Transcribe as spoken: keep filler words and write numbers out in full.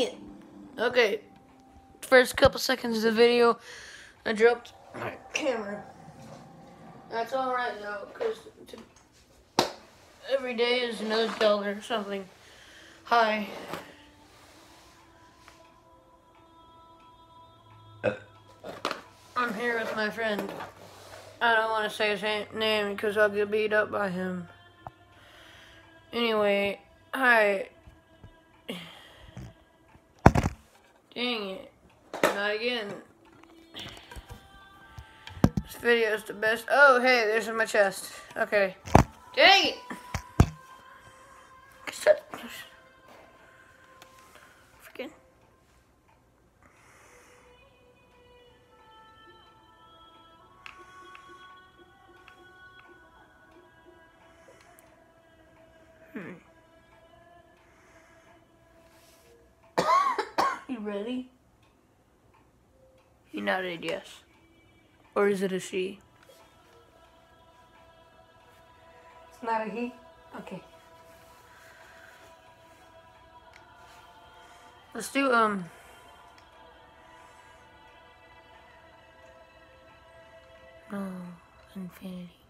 it! Okay, first couple seconds of the video, I dropped my camera. That's alright though, because every day is another dollar or something. Hi. I'm here with my friend. I don't want to say his name because I'll get beat up by him. Anyway, hi. Dang it. Not again. This video is the best. Oh, hey, there's in my chest. Okay. Dang it! Freaking. Hmm. You ready? He nodded yes. Or is it a she? It's not a he? Okay. Let's do, um... No, infinity.